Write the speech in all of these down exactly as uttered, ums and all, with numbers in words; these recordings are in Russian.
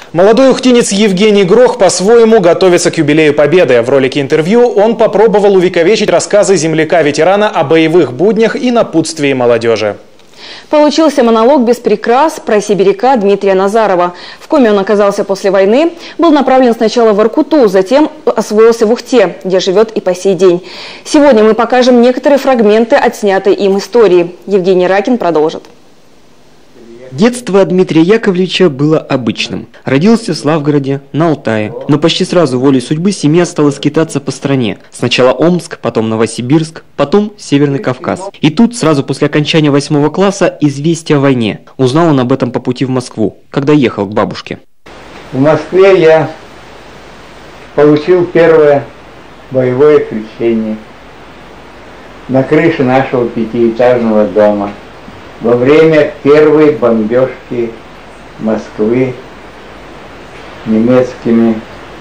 Молодой ухтинец Евгений Грох по-своему готовится к юбилею Победы. В ролике интервью он попробовал увековечить рассказы земляка-ветерана о боевых буднях и напутствии молодежи. Получился монолог без прикрас про сибиряка Дмитрия Назарова. В коме он оказался после войны, был направлен сначала в Воркуту, затем освоился в Ухте, где живет и по сей день. Сегодня мы покажем некоторые фрагменты отснятой им истории. Евгений Ракин продолжит. Детство Дмитрия Яковлевича было обычным. Родился в Славгороде, на Алтае. Но почти сразу волей судьбы семья стала скитаться по стране. Сначала Омск, потом Новосибирск, потом Северный Кавказ. И тут, сразу после окончания восьмого класса, известие о войне. Узнал он об этом по пути в Москву, когда ехал к бабушке. В Москве я получил первое боевое крещение на крыше нашего пятиэтажного дома. Во время первой бомбежки Москвы немецкими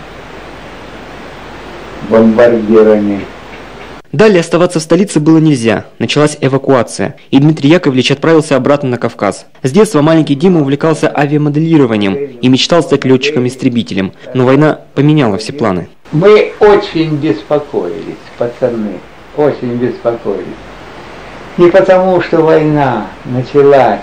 бомбардирами. Далее оставаться в столице было нельзя. Началась эвакуация, и Дмитрий Яковлевич отправился обратно на Кавказ. С детства маленький Дима увлекался авиамоделированием и мечтал стать летчиком-истребителем. Но война поменяла все планы. Мы очень беспокоились, пацаны, очень беспокоились. Не потому, что война началась.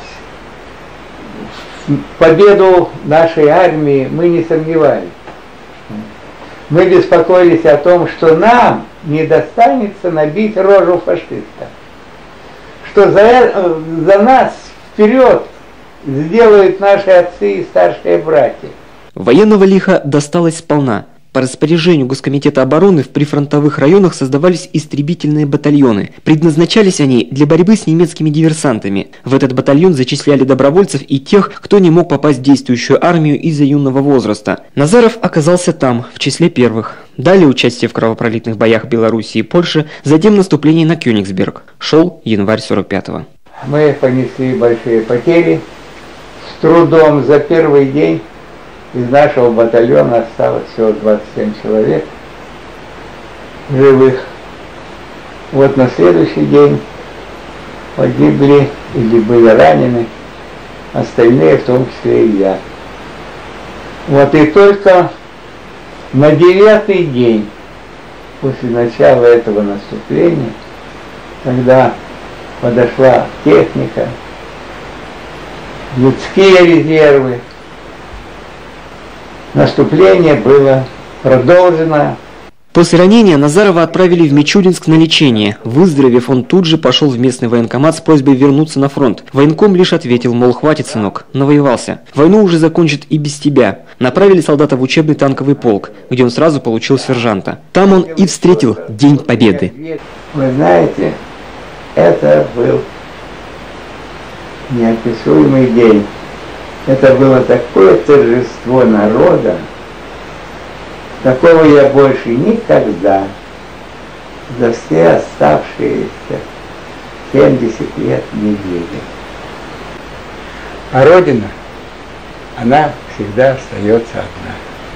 В победу нашей армии мы не сомневались. Мы беспокоились о том, что нам не достанется набить рожу фашиста. Что за, за нас вперед сделают наши отцы и старшие братья. Военного лиха досталось сполна. По распоряжению Госкомитета обороны в прифронтовых районах создавались истребительные батальоны. Предназначались они для борьбы с немецкими диверсантами. В этот батальон зачисляли добровольцев и тех, кто не мог попасть в действующую армию из-за юного возраста. Назаров оказался там, в числе первых. Далее участие в кровопролитных боях Белоруссии и Польши, затем наступление на Кёнигсберг. Шел январь сорок пятого. Мы понесли большие потери. С трудом за первый день из нашего батальона осталось всего двадцать семь человек живых. Вот на следующий день погибли или были ранены остальные, в том числе и я. Вот и только на девятый день после начала этого наступления, когда подошла техника, людские резервы, наступление было продолжено. После ранения Назарова отправили в Мичуринск на лечение. Выздоровев, он тут же пошел в местный военкомат с просьбой вернуться на фронт. Военком лишь ответил, мол, хватит, сынок, навоевался. Войну уже закончат и без тебя. Направили солдата в учебный танковый полк, где он сразу получил сержанта. Там он и встретил День Победы. Вы знаете, это был неописуемый день. Это было такое торжество народа, такого я больше никогда за все оставшиеся семьдесят лет не видел. А Родина, она всегда остается одна.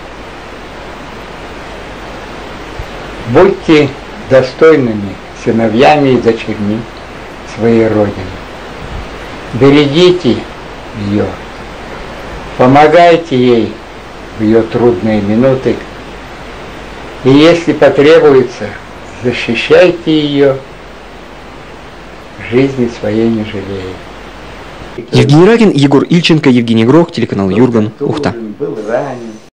Будьте достойными сыновьями и дочерьми своей Родины. Берегите ее. Помогайте ей в ее трудные минуты. И если потребуется, защищайте ее, жизни своей не жалея. Евгений Ракин, Егор Ильченко, Евгений Грох, телеканал Юрган, Ухта.